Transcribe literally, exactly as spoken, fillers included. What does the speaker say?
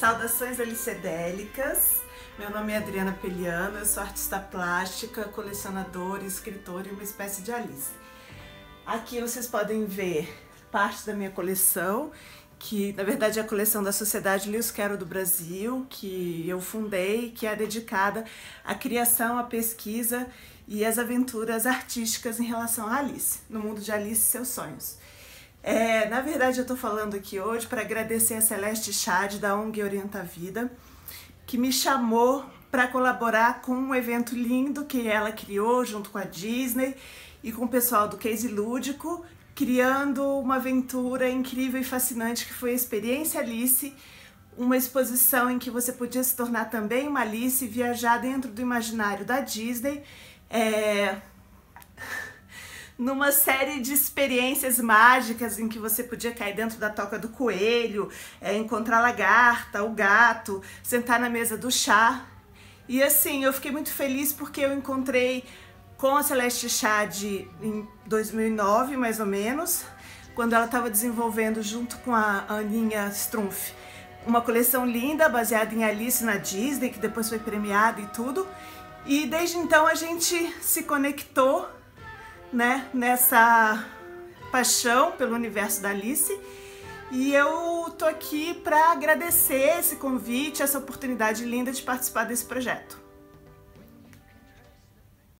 Saudações alicedélicas, meu nome é Adriana Peliano, eu sou artista plástica, colecionadora, escritora e uma espécie de Alice. Aqui vocês podem ver parte da minha coleção, que na verdade é a coleção da Sociedade Lewis Carroll do Brasil, que eu fundei, que é dedicada à criação, à pesquisa e às aventuras artísticas em relação a Alice, no mundo de Alice e seus sonhos. É, na verdade eu estou falando aqui hoje para agradecer a Celeste Chad da O N G Orienta a Vida, que me chamou para colaborar com um evento lindo que ela criou junto com a Disney e com o pessoal do Case Lúdico, criando uma aventura incrível e fascinante que foi a Experiência Alice, uma exposição em que você podia se tornar também uma Alice e viajar dentro do imaginário da Disney, é... numa série de experiências mágicas em que você podia cair dentro da toca do coelho, é, encontrar a lagarta, o gato, sentar na mesa do chá. E assim, eu fiquei muito feliz porque eu encontrei com a Celeste Chad em dois mil e nove, mais ou menos, quando ela estava desenvolvendo junto com a Aninha Strumpf uma coleção linda baseada em Alice na Disney, que depois foi premiada e tudo. E desde então a gente se conectou, né, nessa paixão pelo universo da Alice, e eu tô aqui para agradecer esse convite, essa oportunidade linda de participar desse projeto.